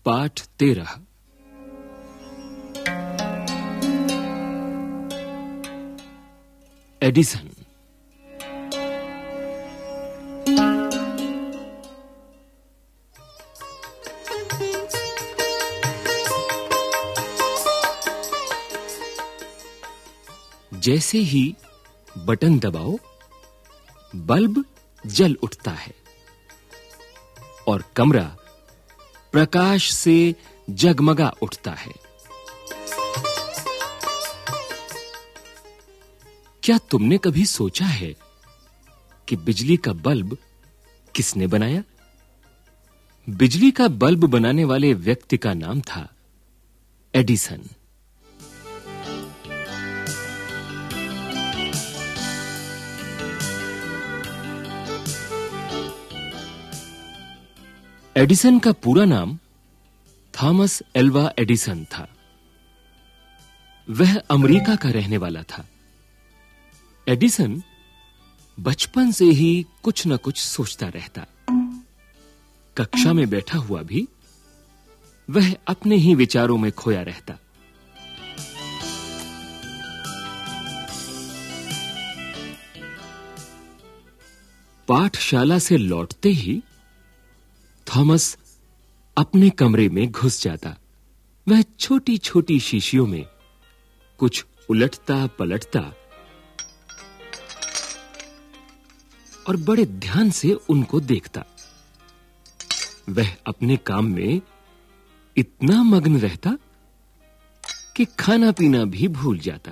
पाठ 13। एडिसन। जैसे ही बटन दबाओ, बल्ब जल उठता है और कमरा प्रकाश से जगमगा उठता है। क्या तुमने कभी सोचा है कि बिजली का बल्ब किसने बनाया? बिजली का बल्ब बनाने वाले व्यक्ति का नाम था एडिसन। एडिसन का पूरा नाम थॉमस एल्वा एडिसन था। वह अमेरिका का रहने वाला था। एडिसन बचपन से ही कुछ न कुछ सोचता रहता। कक्षा में बैठा हुआ भी वह अपने ही विचारों में खोया रहता। पाठशाला से लौटते ही थॉमस अपने कमरे में घुस जाता। वह छोटी-छोटी शीशियों में कुछ उलटता पलटता और बड़े ध्यान से उनको देखता। वह अपने काम में इतना मग्न रहता कि खाना पीना भी भूल जाता।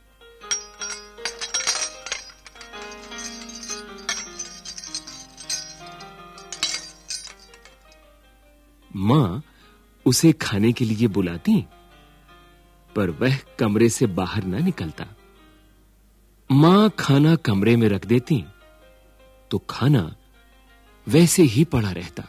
मां उसे खाने के लिए बुलाती, पर वह कमरे से बाहर ना निकलता। मां खाना कमरे में रख देती तो खाना वैसे ही पड़ा रहता।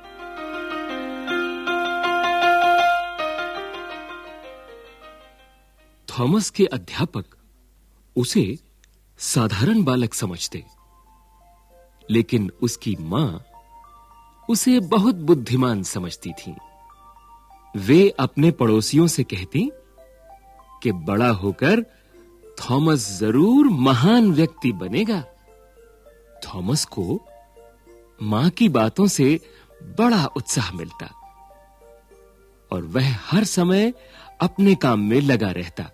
थॉमस के अध्यापक उसे साधारण बालक समझते, लेकिन उसकी मां उसे बहुत बुद्धिमान समझती थी। वे अपने पड़ोसियों से कहती कि बड़ा होकर थॉमस जरूर महान व्यक्ति बनेगा। थॉमस को मां की बातों से बड़ा उत्साह मिलता और वह हर समय अपने काम में लगा रहता।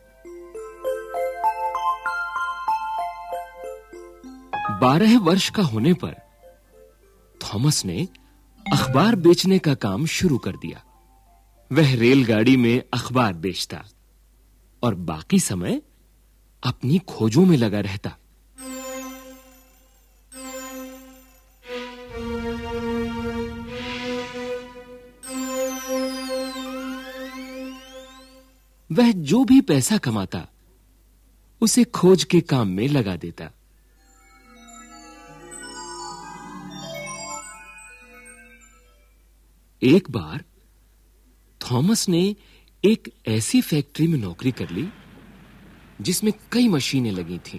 12 वर्ष का होने पर थॉमस ने अखबार बेचने का काम शुरू कर दिया। वह रेलगाड़ी में अखबार बेचता और बाकी समय अपनी खोजों में लगा रहता। वह जो भी पैसा कमाता उसे खोज के काम में लगा देता। एक बार थॉमस ने एक ऐसी फैक्ट्री में नौकरी कर ली जिसमें कई मशीनें लगी थीं।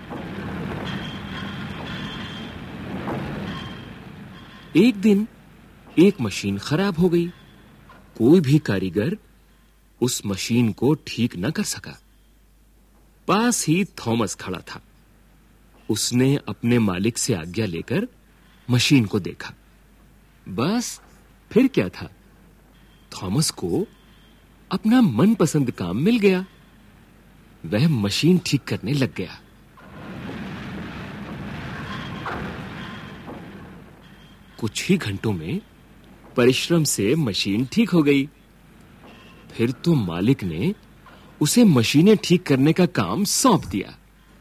एक दिन एक मशीन खराब हो गई। कोई भी कारीगर उस मशीन को ठीक न कर सका। पास ही थॉमस खड़ा था। उसने अपने मालिक से आज्ञा लेकर मशीन को देखा। बस फिर क्या था, थॉमस को अपना मनपसंद काम मिल गया। वह मशीन ठीक करने लग गया। कुछ ही घंटों में परिश्रम से मशीन ठीक हो गई। फिर तो मालिक ने उसे मशीनें ठीक करने का काम सौंप दिया।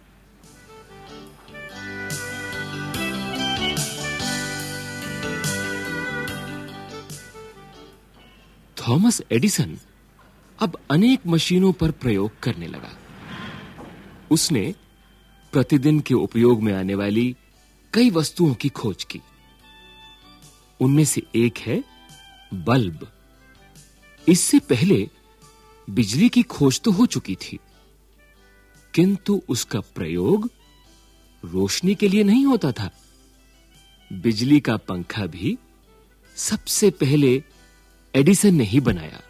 थॉमस एडिसन अब अनेक मशीनों पर प्रयोग करने लगा। उसने प्रतिदिन के उपयोग में आने वाली कई वस्तुओं की खोज की। उनमें से एक है बल्ब। इससे पहले बिजली की खोज तो हो चुकी थी, किंतु उसका प्रयोग रोशनी के लिए नहीं होता था। बिजली का पंखा भी सबसे पहले एडिसन ने ही बनाया।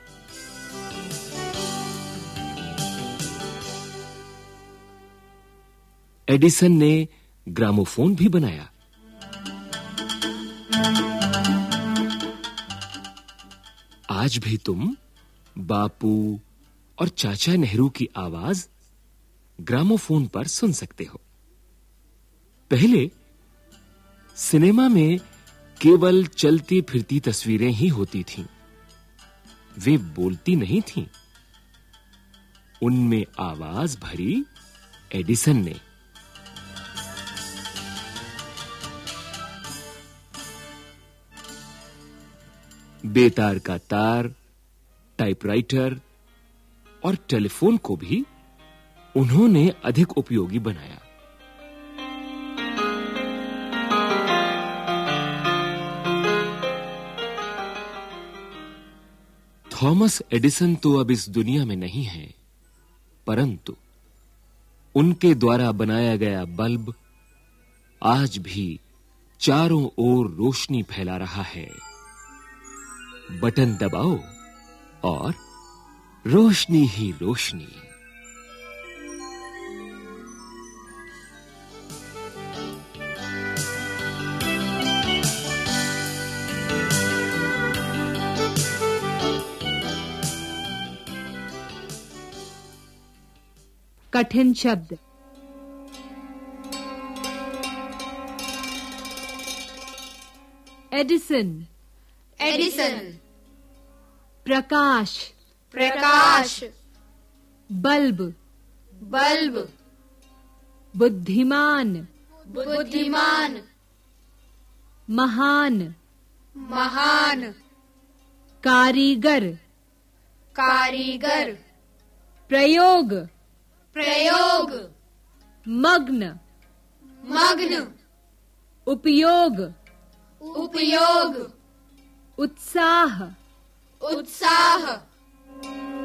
एडिसन ने ग्रामोफोन भी बनाया। आज भी तुम बापू और चाचा नेहरू की आवाज ग्रामोफोन पर सुन सकते हो। पहले सिनेमा में केवल चलती फिरती तस्वीरें ही होती थीं। वे बोलती नहीं थीं। उनमें आवाज भरी एडिसन ने। बेतार का तार, टाइपराइटर और टेलीफोन को भी उन्होंने अधिक उपयोगी बनाया। थॉमस एडिसन तो अब इस दुनिया में नहीं है, परंतु उनके द्वारा बनाया गया बल्ब आज भी चारों ओर रोशनी फैला रहा है। बटन दबाओ और रोशनी ही रोशनी। कठिन शब्द। एडिसन, एडिसन, प्रकाश, प्रकाश, बल्ब, बल्ब, बुद्धिमान, बुद्धिमान, महान, महान, कारीगर, कारीगर, प्रयोग, प्रयोग, मग्न, मग्न, उपयोग, उपयोग, उत्साह, उत्साह।